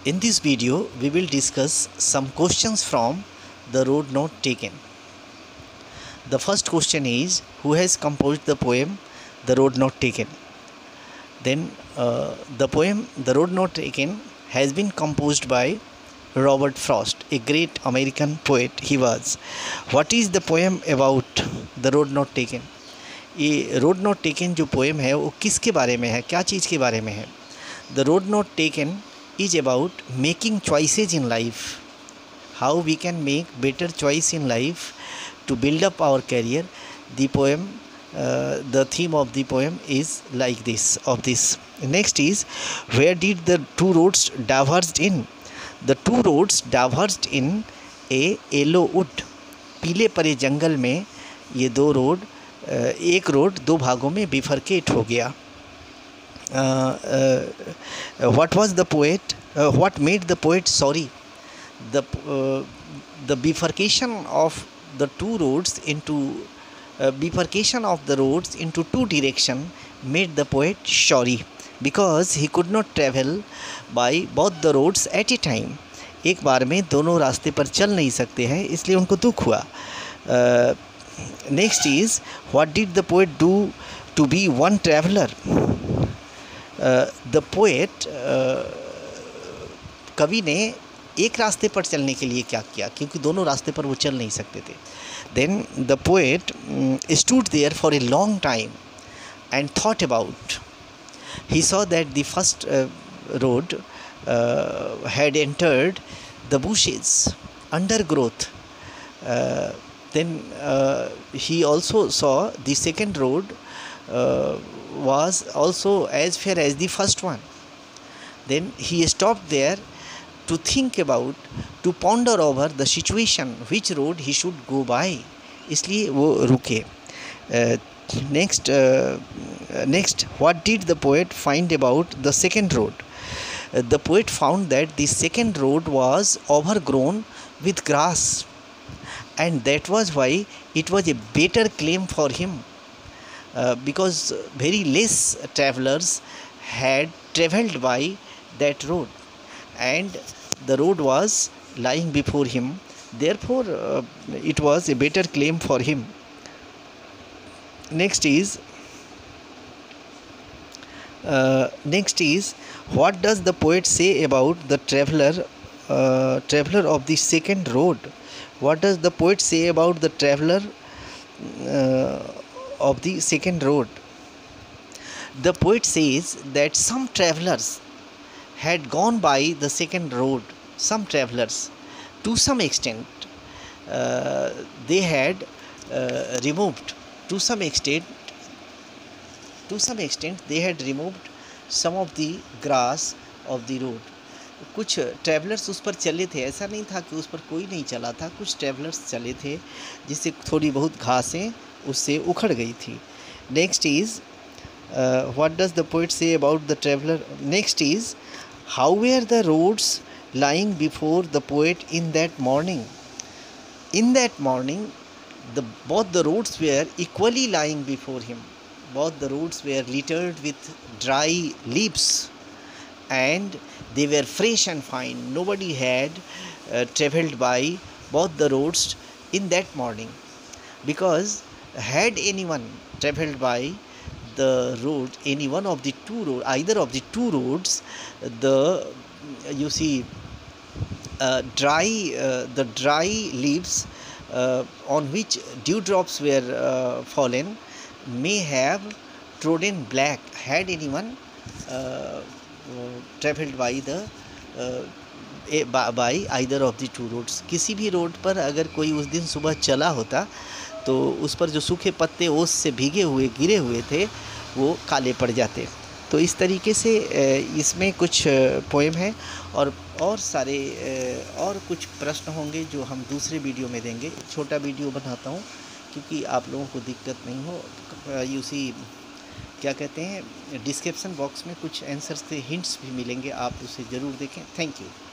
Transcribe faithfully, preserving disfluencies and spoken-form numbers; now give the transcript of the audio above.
In this video, we will discuss some questions from the road not taken. The first question is, who has composed the poem The Road Not Taken? Then uh, the poem The Road Not Taken has been composed by Robert Frost, a great American poet he was. What is the poem about? The Road Not Taken. ये road not taken जो poem है वो किसके बारे में है, क्या चीज़ के बारे में है? The road not taken is about making choices in life, how we can make better choice in life to build up our career. The poem, the theme of the poem is like this of this. Next is, where did the two roads diverged in? The two roads diverged in a yellow wood. पीले परे जंगल में ये दो road, एक road दो भागों में bifurcate हो गया. What was the poet, what made the poet sorry? The the bifurcation of the two roads into bifurcation of the roads into two direction made the poet sorry because he could not travel by both the roads at a time. एक बार में दोनों रास्ते पर चल नहीं सकते हैं, इसलिए उनको दुख हुआ. uh, Next is, what did the poet do to be one traveler? Uh, the poet, uh, कवि ने एक रास्ते पर चलने के लिए क्या किया, क्योंकि दोनों रास्ते पर वो चल नहीं सकते थे. Then the poet um, stood there for a long time and thought about. He saw that the first uh, road uh, had entered the bushes, undergrowth. Uh, Then uh, he also saw the second road uh, was also as fair as the first one. Then he stopped there to think about, to ponder over the situation, which road he should go by. इसलिए वो रुके. uh, next uh, next what did the poet find about the second road? Uh, the poet found that the second road was overgrown with grass, and that was why it was a better claim for him, uh, because very less travelers had travelled by that road and the road was lying before him, therefore uh, it was a better claim for him. Next is uh, next is what does the poet say about the traveler uh, traveler of the second road? What does the poet say about the traveler uh, of the second road? The poet says that some travelers had gone by the second road. Some travelers, to some extent, uh, they had uh, removed, to some extent, to some extent, they had removed some of the grass of the road. कुछ travellers उस पर चले थे, ऐसा नहीं था कि उस पर कोई नहीं चला था, कुछ ट्रैवलर्स चले थे जिससे थोड़ी बहुत घासें उससे उखड़ गई थी. Next is, what does the poet say about the traveller? Next is, how were the roads lying before the poet in that morning? In that morning the both the roads were equally lying before him. Both the roads were littered with dry leaves and they were fresh and fine. Nobody had uh, travelled by both the roads in that morning, because had anyone travelled by the road, any one of the two road, either of the two roads, the you see uh, dry uh, the dry leaves uh, on which dewdrops were uh, fallen may have trodden black. Had anyone uh, travelled by the by either of the two roads. किसी भी road पर अगर कोई उस दिन सुबह चला होता तो उस पर जो सूखे पत्ते ओस से भीगे हुए गिरे हुए थे वो काले पड़ जाते. तो इस तरीके से इसमें कुछ पोएम है और और सारे और कुछ प्रश्न होंगे जो हम दूसरे वीडियो में देंगे. छोटा वीडियो बनाता हूँ क्योंकि आप लोगों को दिक्कत नहीं हो. यू सी क्या कहते हैं, डिस्क्रिप्शन बॉक्स में कुछ आंसर्स के हिंट्स भी मिलेंगे, आप उसे ज़रूर देखें. Thank you.